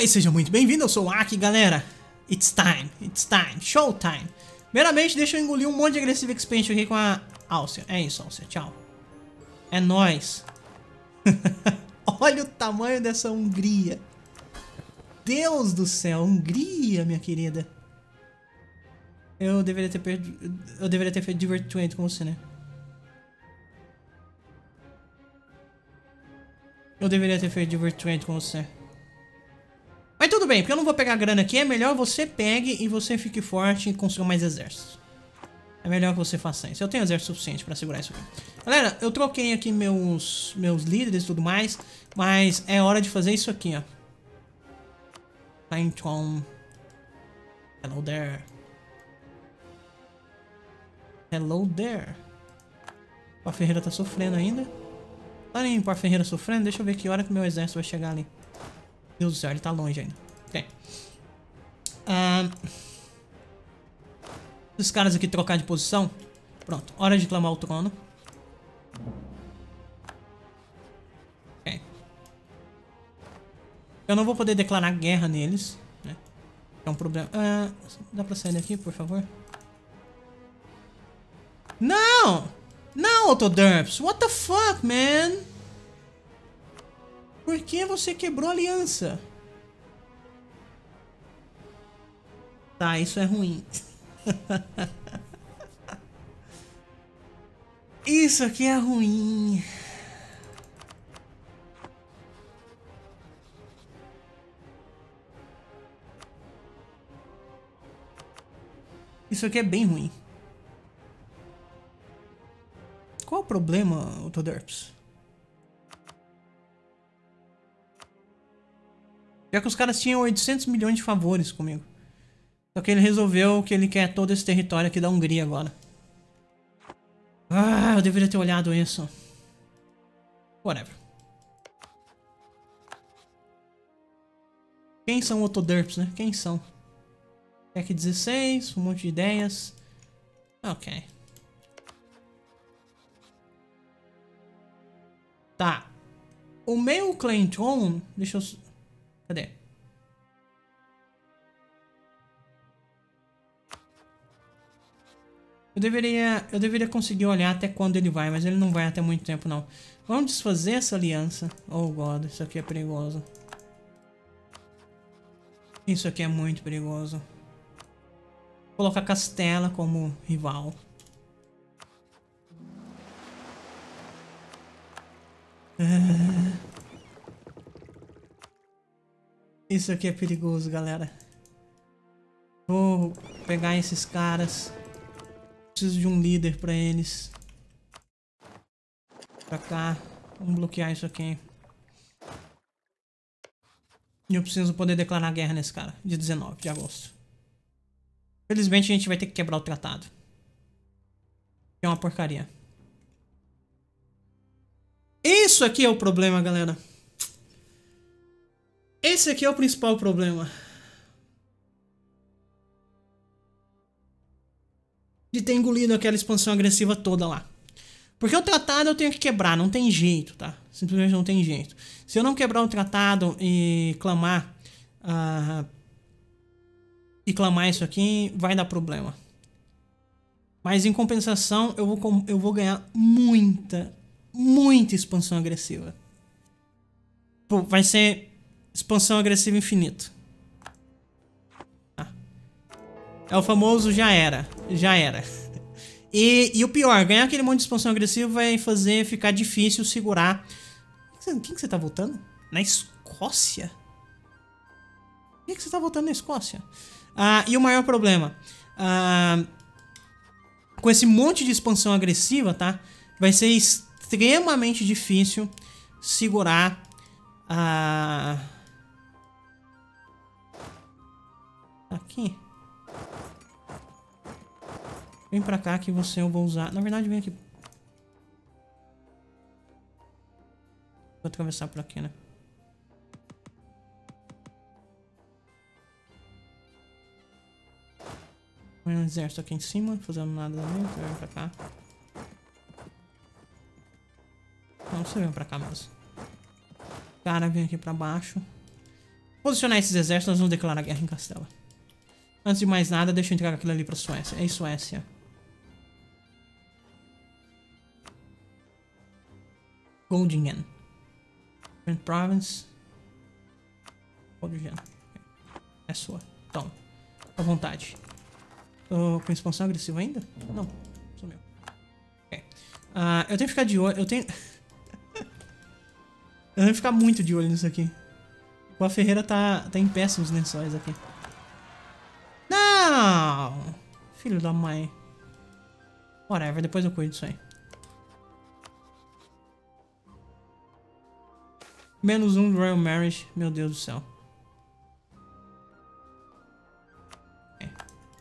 Olá e seja muito bem-vindo, eu sou o Aki, galera. It's time, showtime. Primeiramente, deixa eu engolir um monte de Aggressive Expansion aqui com a Alcia. É isso, Alcia, tchau. É nóis. Olha o tamanho dessa Hungria. Deus do céu, Hungria, minha querida. Eu deveria ter feito Divertimento com você, né? Eu deveria ter feito Divertimento com você. Mas tudo bem, porque eu não vou pegar grana aqui. É melhor você pegue e você fique forte e construa mais exércitos. É melhor que você faça isso. Eu tenho exército suficiente pra segurar isso aqui. Galera, eu troquei aqui meus líderes e tudo mais. Mas é hora de fazer isso aqui, ó. Então... Hello there. Hello there. A Ferreira tá sofrendo ainda. Tá nem a Ferreira sofrendo. Deixa eu ver que hora que meu exército vai chegar ali. Deus do céu, ele tá longe ainda. Ok. Esses caras aqui trocar de posição. Pronto, hora de clamar o trono. Ok. Eu não vou poder declarar guerra neles, né? É um problema. Dá pra sair daqui, por favor? Não! Não, Autoderps! What the fuck, man? Por que você quebrou a aliança? Tá, isso é ruim. Isso aqui é ruim. Isso aqui é bem ruim. Qual o problema, Autoderps? Já que os caras tinham 800 milhões de favores comigo. Só que ele resolveu que ele quer todo esse território aqui da Hungria agora. Ah, eu deveria ter olhado isso. Whatever. Quem são Autoderps, né? Quem são? Tech 16, um monte de ideias. Ok. Tá. O meu Clayton... Deixa eu... Cadê? Eu deveria conseguir olhar até quando ele vai, mas ele não vai até muito tempo, não. Vamos desfazer essa aliança. Oh, God, isso aqui é perigoso. Isso aqui é muito perigoso. Vou colocar Castela como rival. Isso aqui é perigoso, galera. Vou pegar esses caras. Preciso de um líder pra eles. Pra cá. Vamos bloquear isso aqui. E eu preciso poder declarar guerra nesse cara. Dia 19 de agosto. Felizmente a gente vai ter que quebrar o tratado. Que é uma porcaria. Isso aqui é o problema, galera. Esse aqui é o principal problema. De ter engolido aquela expansão agressiva toda lá. Porque o tratado eu tenho que quebrar, não tem jeito, tá? Simplesmente não tem jeito. Se eu não quebrar o tratado e clamar... isso aqui, vai dar problema. Mas em compensação, eu vou ganhar muita expansão agressiva. Pô, vai ser expansão agressiva infinito. É o famoso já era. Já era. E o pior, ganhar aquele monte de expansão agressiva vai fazer ficar difícil segurar. Quem que você tá votando? Na Escócia? Por que você tá votando na Escócia? E o maior problema. Com esse monte de expansão agressiva, tá? Vai ser extremamente difícil segurar aqui. Vem pra cá que eu vou usar. Na verdade, vem aqui. Vou atravessar por aqui, né? Põe um exército aqui em cima, fazendo nada também. Você vem pra cá. Não, você vem pra cá mesmo. O cara vem aqui pra baixo. Posicionar esses exércitos, nós vamos declarar guerra em Castela. Antes de mais nada, deixa eu entregar aquilo ali pra Suécia. É Suécia. Goldingen. Different Province. Goldingen. É sua. Toma. À vontade. Tô com expansão agressiva ainda? Não. Sumiu. Ok. Eu tenho que ficar de olho. Eu tenho que ficar muito de olho nisso aqui. A Ferreira tá em péssimos lençóis aqui. Não! Filho da mãe. Whatever, depois eu cuido disso aí. -1 do Royal Marriage. Meu Deus do céu. Okay.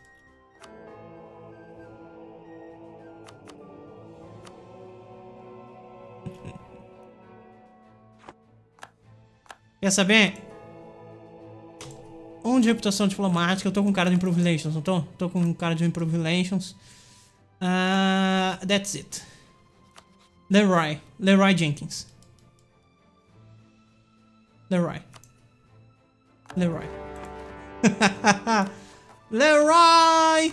Quer saber? 1 de reputação diplomática. Eu tô com cara de Improve Relations, não tô? Tô com cara de Improve Relations. That's it. Leroy Jenkins. Leroy. Leroy!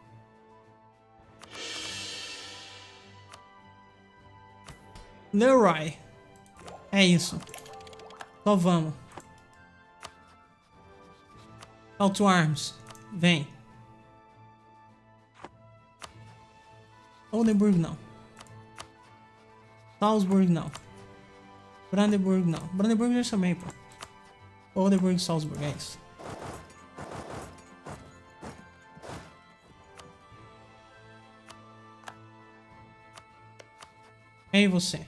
Leroy. É isso. Só vamos. Call to Arms. Vem. Oldenburg não. Salzburg não. Brandenburg não. Brandenburg já chamei, pô. Oldenburg, Salzburg, é isso. E você?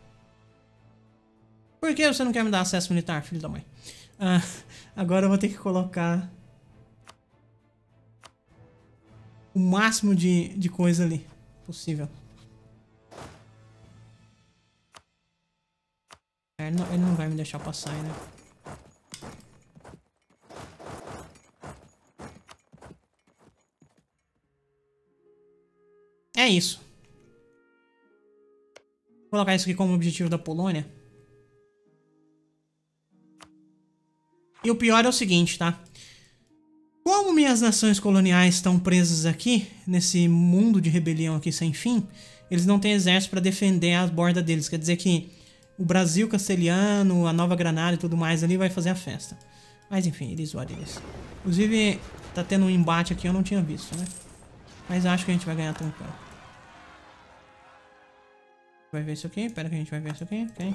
Por que você não quer me dar acesso militar, filho da mãe? Agora eu vou ter que colocar o máximo de coisa ali possível. Ele não vai me deixar passar, né? É isso. Vou colocar isso aqui como objetivo da Polônia. E o pior é o seguinte, tá? Como minhas nações coloniais estão presas aqui, nesse mundo de rebelião aqui sem fim, eles não têm exército para defender as bordas deles. Quer dizer que o Brasil castelhano, a Nova Granada e tudo mais ali vai fazer a festa. Mas enfim, eles odam eles. Inclusive, tá tendo um embate aqui, eu não tinha visto, né? Mas acho que a gente vai ganhar tranquilo. Vai ver isso aqui? Pera que a gente vai ver isso aqui, ok?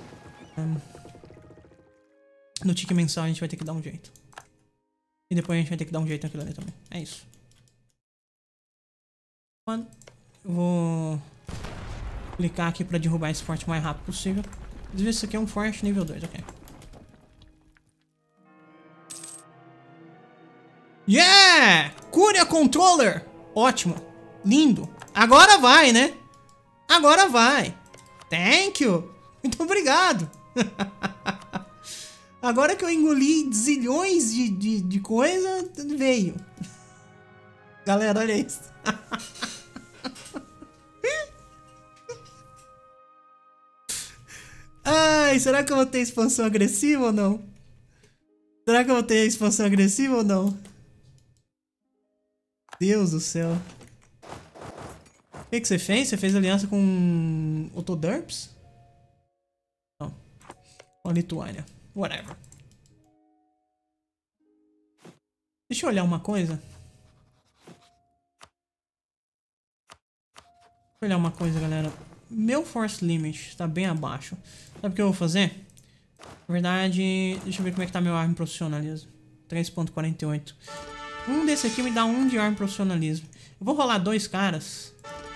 No tique mensal a gente vai ter que dar um jeito. E depois a gente vai ter que dar um jeito naquilo ali também. É isso. Eu vou clicar aqui pra derrubar esse forte o mais rápido possível. Inclusive isso aqui é um forte nível 2, ok. Yeah! Curia Controller! Ótimo. Lindo. Agora vai, né? Agora vai. Thank you. Muito obrigado. Agora que eu engoli zilhões de coisa, veio. Galera, olha isso. Ai, será que eu vou ter expansão agressiva ou não? Será que eu vou ter expansão agressiva ou não? Deus do céu. O que você fez? Você fez aliança com Otodurps? Não. Com a Lituânia. Whatever. Deixa eu olhar uma coisa. Deixa eu olhar uma coisa, galera. Meu Force Limit está bem abaixo. Sabe o que eu vou fazer? Na verdade, deixa eu ver como é que tá meu Arma Profissionalismo. 3.48. Um desse aqui me dá 1 de Arma Profissionalismo. Eu vou rolar 2 caras.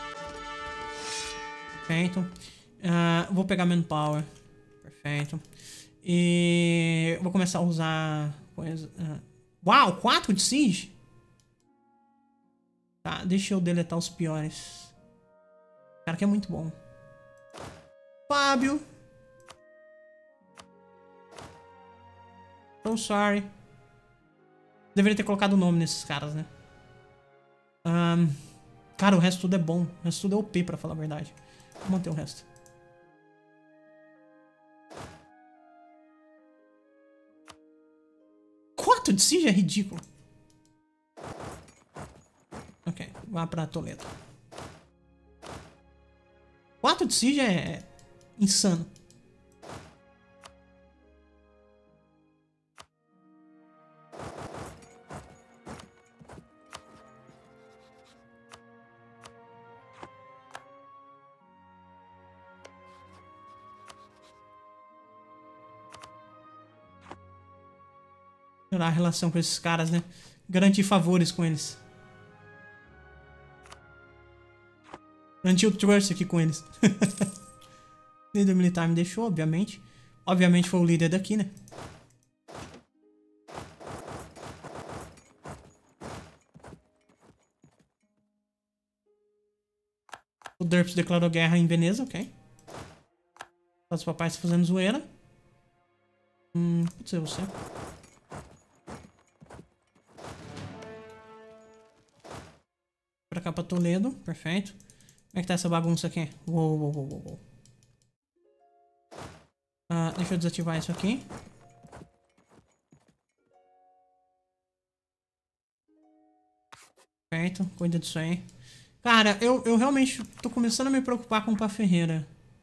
Perfeito. Vou pegar Manpower. Perfeito. E vou começar a usar coisa. Uau, 4 de Siege? Tá, deixa eu deletar os piores. Cara, que é muito bom. Fábio. So sorry. Deveria ter colocado o nome nesses caras, né? Cara, o resto tudo é bom. O resto tudo é OP, pra falar a verdade. Vou manter o resto. 4 de siege é ridículo. Ok, vá pra Toledo. 4 de siege é insano. A relação com esses caras, né? Garantir favores com eles. Garantir o trust aqui com eles. Líder militar me deixou, obviamente. Obviamente foi o líder daqui, né? O Derps declarou guerra em Veneza, ok. Os papais estão fazendo zoeira. Pode ser você. Pra cá, pra Toledo. Perfeito. Como é que tá essa bagunça aqui? Uou. Deixa eu desativar isso aqui. Perfeito. Cuida disso aí. Cara, eu realmente tô começando a me preocupar com o Pá Ferreira.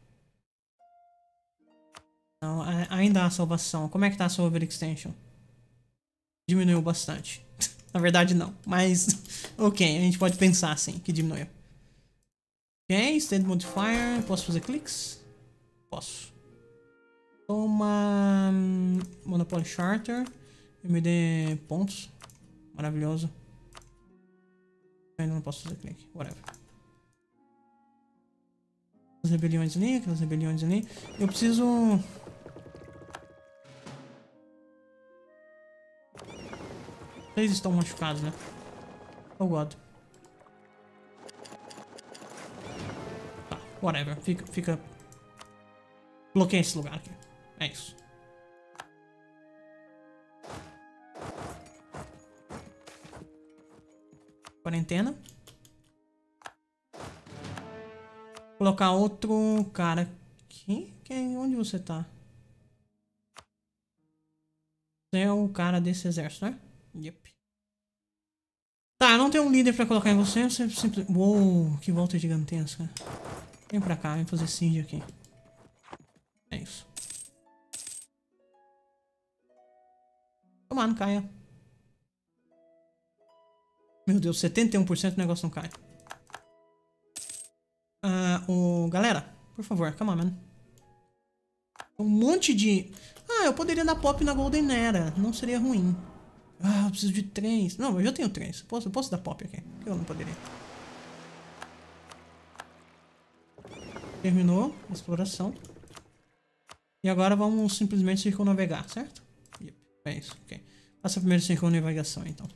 Não, ainda há salvação. Como é que tá a sua overextension? Diminuiu bastante. Na verdade, não. Mas, ok, a gente pode pensar assim, que diminuiu. Ok, State Modifier. Posso fazer cliques? Posso. Toma... Monopoly Charter. Me dê pontos. Maravilhoso. Ainda não posso fazer clique. Whatever. As rebeliões ali, aquelas rebeliões ali. Eu preciso... Eles estão machucados, né? Oh God. Tá, whatever. Fica... Bloqueia esse lugar aqui. É isso. Quarentena. Colocar outro cara aqui. Onde você tá? Você é o cara desse exército, né? Yep. Tá, eu não tenho um líder pra colocar em você. Você simplesmente... Uou, que volta gigantesca. Vem pra cá, vem fazer siege aqui. É isso. Tomar, não caia. Meu Deus, 71% do negócio não cai. Galera, por favor, calma, mano. Um monte de... eu poderia dar pop na Golden Era. Não seria ruim. Eu preciso de 3. Não, eu já tenho 3. Eu posso dar pop aqui. Por que eu não poderia? Terminou a exploração. E agora vamos simplesmente circunnavegar, certo? Yep, é isso, ok. Faça a primeira circunnavegação, então.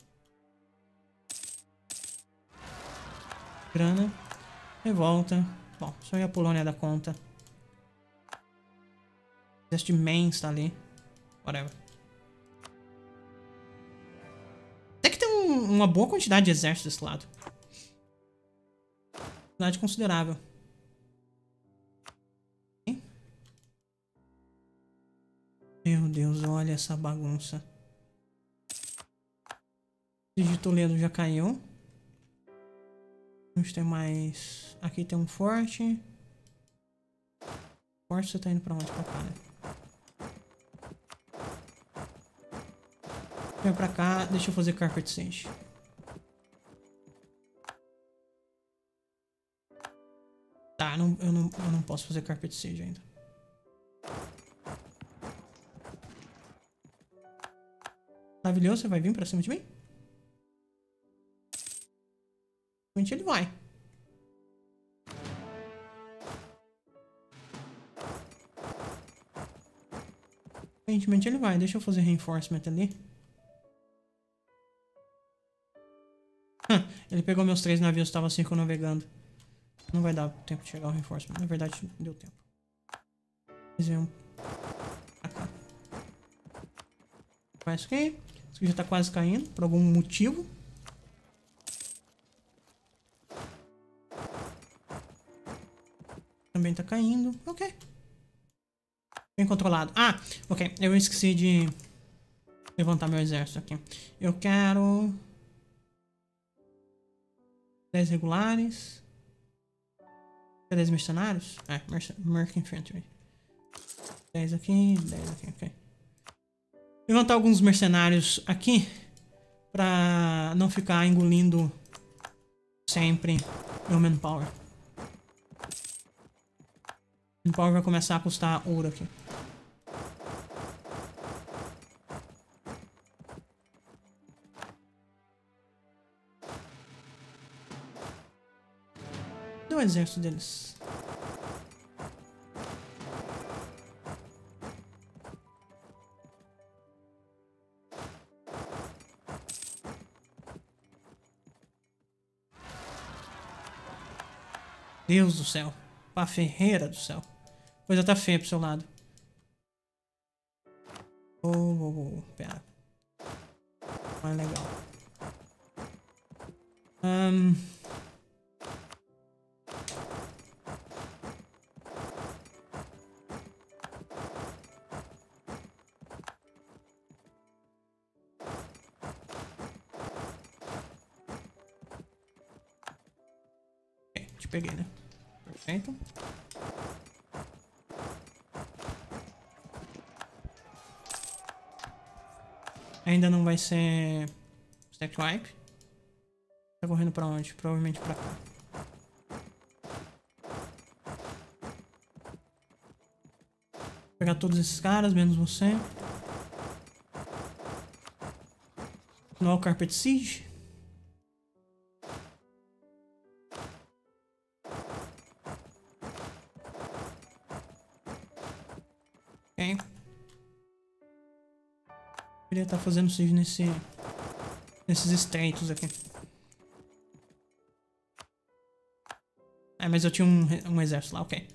Grana. Revolta. Bom, só ir a Polônia da conta. O exército de Mainz tá ali. Whatever. Até que tem uma boa quantidade de exércitos desse lado. Quantidade considerável. Meu Deus, olha essa bagunça. O de Toledo já caiu. Vamos ter mais... Aqui tem um forte. Forte, você tá indo pra onde? Pra cá, né? Vem pra cá, deixa eu fazer Carpet Siege. Tá, eu não posso fazer Carpet Siege ainda. Maravilhoso, você vai vir pra cima de mim? Realmente ele vai. Aparentemente ele vai. Deixa eu fazer reinforcement ali. Ele pegou meus 3 navios que estavam circunnavegando. Não vai dar tempo de chegar o reinforcement. Na verdade, deu tempo. Eles vêm pra cá. Faz isso aqui. Isso aqui já tá quase caindo, por algum motivo. Também tá caindo. Ok. Bem controlado. Ok. Eu esqueci de levantar meu exército aqui. Eu quero 10 regulares. 10 mercenários? É, Merc Infantry. 10 aqui, 10 aqui, ok. Levantar alguns mercenários aqui pra não ficar engolindo sempre meu manpower. Manpower vai começar a custar ouro aqui. Cadê o exército deles? Deus do céu. Pá, ferreira do céu. Coisa tá feia pro seu lado. Pera. Não é legal. Te peguei, né? Perfeito. Ainda não vai ser stack wipe. Tá correndo pra onde? Provavelmente pra cá. Vou pegar todos esses caras, menos você. No Carpet Siege. Ok. Queria estar fazendo siege nesses estreitos aqui. Mas eu tinha um exército lá, ok.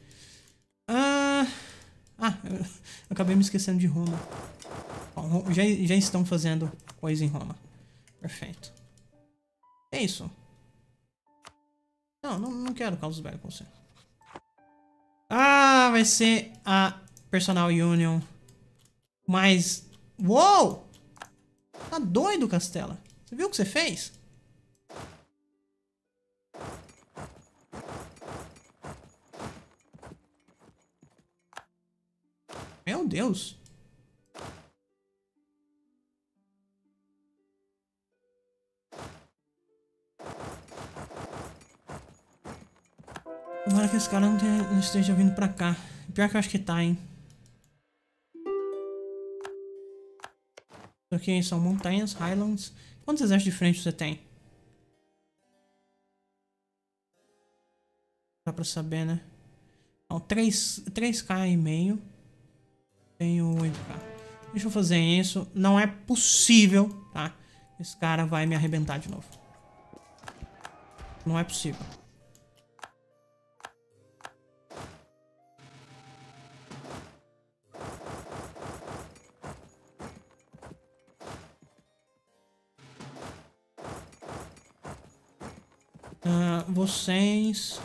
Eu acabei me esquecendo de Roma. Bom, já estão fazendo coisa em Roma. Perfeito. É isso. Não quero caos velho com você. Vai ser a Personal Union. Mas... Uou! Tá doido, Castela? Você viu o que você fez? Meu Deus. Tomara que esse cara não esteja vindo pra cá. Pior que eu acho que tá, hein. Isso aqui são montanhas, Highlands. Quantos exércitos de frente você tem? Dá pra saber, né? Não, 3k e meio. Tenho 8k. Deixa eu fazer isso. Não é possível, tá? Esse cara vai me arrebentar de novo. Não é possível. Vocês...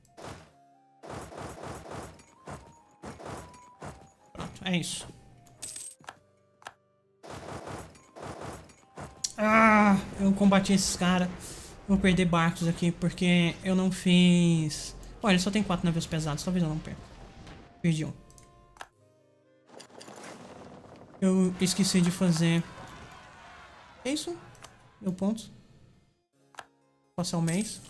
Pronto, é isso. Eu combati esses caras. Vou perder barcos aqui porque eu não fiz... Olha, ele só tem 4 navios pesados. Talvez eu não perca. Perdi um. Eu esqueci de fazer... É isso? Deu pontos. Passar o mês.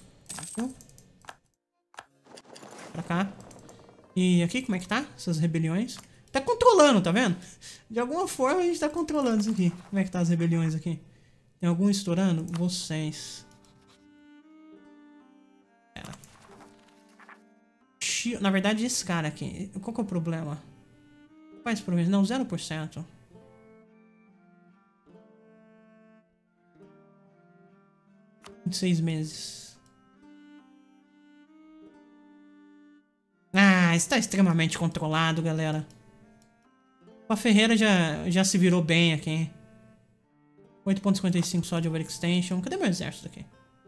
Pra cá. E aqui, como é que tá? Essas rebeliões. Tá controlando, tá vendo? De alguma forma a gente tá controlando isso aqui. Como é que tá as rebeliões aqui? Tem algum estourando? Vocês. Pera. Na verdade, esse cara aqui. Qual que é o problema? Faz problema. Não, 0%. De 6 meses. Está extremamente controlado, galera. A Ferreira já se virou bem aqui. 8.55 só de overextension. Cadê meu exército aqui?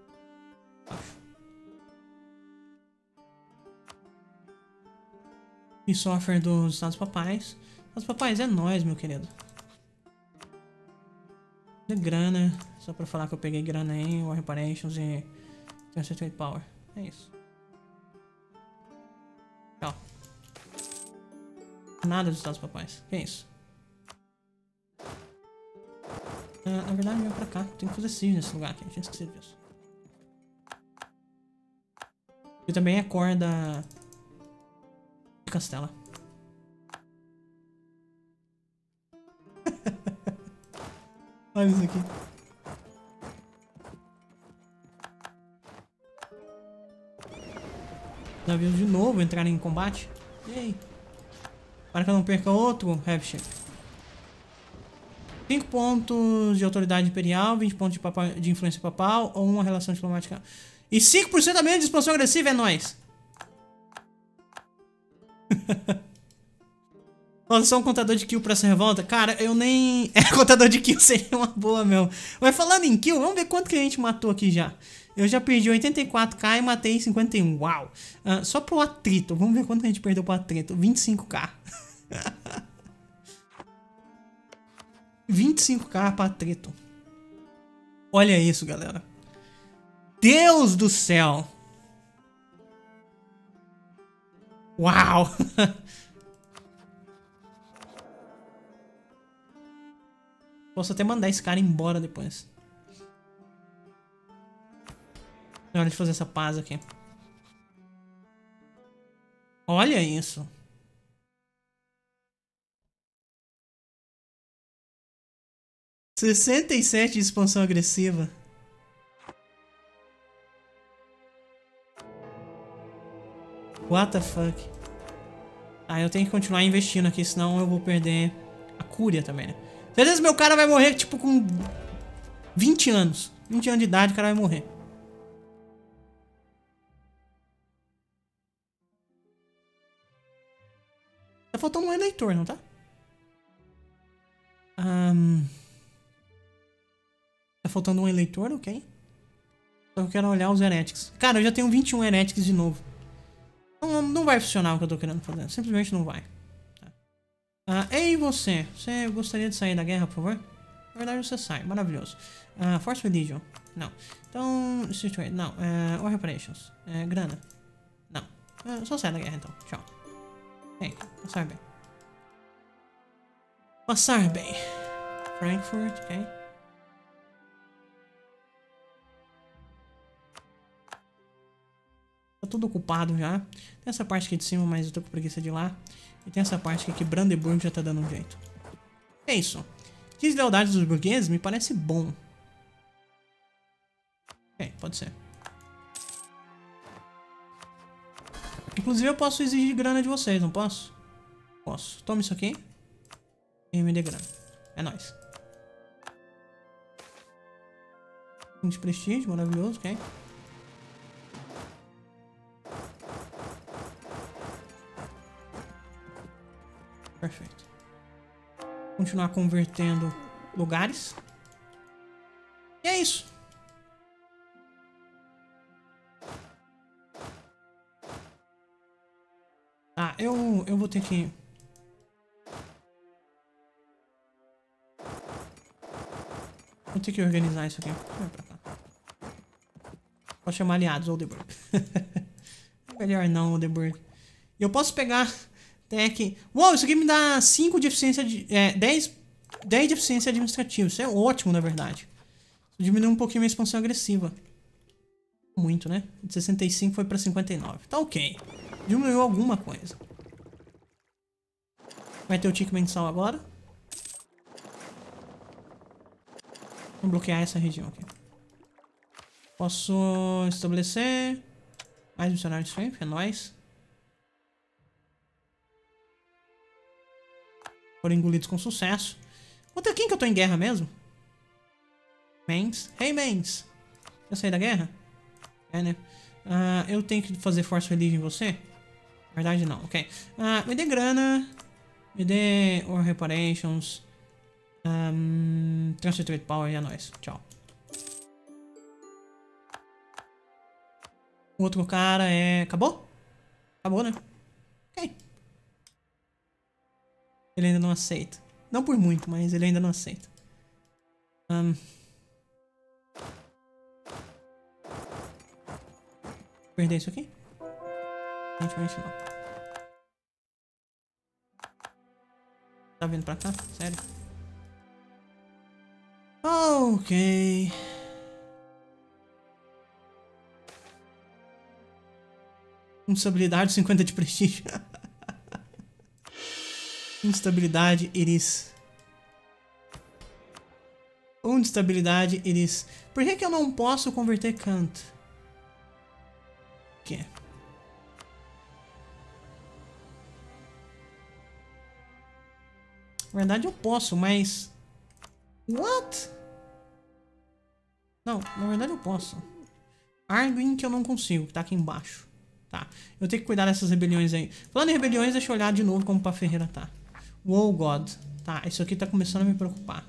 E software dos Estados Papais. Estados Papais é nóis, meu querido. De grana. Só pra falar que eu peguei grana aí. War Reparations e... Concentrate Power. É isso. Tchau. Nada dos Estados Papais. Que é isso? Na verdade, vem pra cá. Tem que fazer siege nesse lugar aqui. A gente esqueceu disso. E também é cor da... Castela. Olha isso aqui. Navios de novo entrarem em combate. E aí? Para que eu não perca outro Heavy Ship. 5 pontos de autoridade imperial, 20 pontos de influência papal ou uma relação diplomática. E 5% a menos de expansão agressiva, é nóis. Nossa, só um contador de kill pra essa revolta? Cara, eu nem... contador de kill seria uma boa mesmo. Mas falando em kill, vamos ver quanto que a gente matou aqui já. Eu já perdi 84k e matei 51. Uau. Só pro atrito. Vamos ver quanto a gente perdeu pro atrito. 25k. 25k pra atrito. Olha isso, galera. Deus do céu. Uau. Posso até mandar esse cara embora depois. É hora de fazer essa paz aqui. Olha isso. (67 de expansão agressiva. What the fuck. Ah, eu tenho que continuar investindo aqui, senão eu vou perder a cúria também, né? Certeza que meu cara vai morrer, tipo, com 20 anos. 20 anos de idade, o cara vai morrer. Tá faltando um eleitor, não tá? Tá faltando um eleitor, ok. Só que eu quero olhar os heretics. Cara, eu já tenho 21 heretics de novo. Não vai funcionar o que eu tô querendo fazer. Simplesmente não vai. Ei, você. Você gostaria de sair da guerra, por favor? Na verdade, você sai. Maravilhoso. Force Religion. Não. Então... Não. War Reparations. Grana. Não. Só sai da guerra, então. Tchau. Passar bem. Passar bem. Frankfurt, ok. Tá tudo ocupado já. Tem essa parte aqui de cima, mas eu tô com preguiça de ir lá. E tem essa parte aqui que Brandenburg já tá dando um jeito. É isso. 15 lealdades dos burgueses me parece bom. Ok, pode ser. Inclusive eu posso exigir grana de vocês, não posso? Posso. Toma isso aqui. E me dê grana. É nóis. De prestígio, maravilhoso, ok. Perfeito. Continuar convertendo lugares. E é isso. Eu vou ter que... Vou ter que organizar isso aqui. Vai pra cá. Posso chamar aliados, Oldenburg. Melhor não, Oldenburg. E eu posso pegar... Tech. Uou, isso aqui me dá 5 de eficiência de... 10 de eficiência administrativa. Isso é ótimo, na verdade. Diminui um pouquinho a minha expansão agressiva. Muito, né? De 65 foi pra 59. Tá ok. Diminuiu alguma coisa. Vai ter o tique mensal agora. Vamos bloquear essa região aqui. Posso estabelecer... Mais missionário de strength, é nóis. Foram engolidos com sucesso. Contra quem que eu tô em guerra mesmo? Mens. Hey, Mens. Eu saí da guerra? É, né? Eu tenho que fazer Force Religion em você? Na verdade, não. Ok. Me dê grana. Me dê War Reparations. Concentrate Power e é nóis. Tchau. O outro cara é... Acabou? Acabou, né? Ok. Ele ainda não aceita. Não por muito, mas ele ainda não aceita. Perder isso aqui? Aparentemente não. Tá vindo pra cá? Sério? Ok. Instabilidade, 50 de prestígio. Instabilidade, iris. Instabilidade, iris. Por que eu não posso converter canto? O quê? Na verdade eu posso, mas... What? Não, na verdade eu posso. Arguing que eu não consigo, que tá aqui embaixo. Tá, eu tenho que cuidar dessas rebeliões aí. Falando em rebeliões, deixa eu olhar de novo como pra Ferreira tá. Wow, God. Tá, isso aqui tá começando a me preocupar.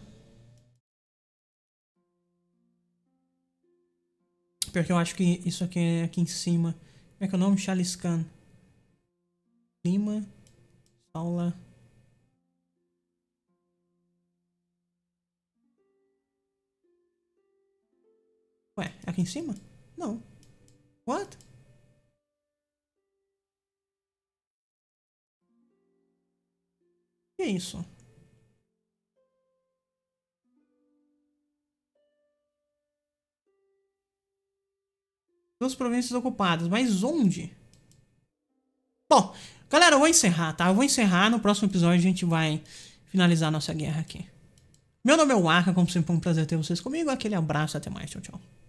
Pior que eu acho que isso aqui é aqui em cima. Como é que é o nome? Chaliscan. Clima. Aula. Ué, é aqui em cima? Não. What? Que é isso? Duas províncias ocupadas, mas onde? Bom, galera, eu vou encerrar, tá? Eu vou encerrar, no próximo episódio a gente vai finalizar a nossa guerra aqui. Meu nome é Waka, como sempre é um prazer ter vocês comigo. Aquele abraço, até mais, tchau, tchau.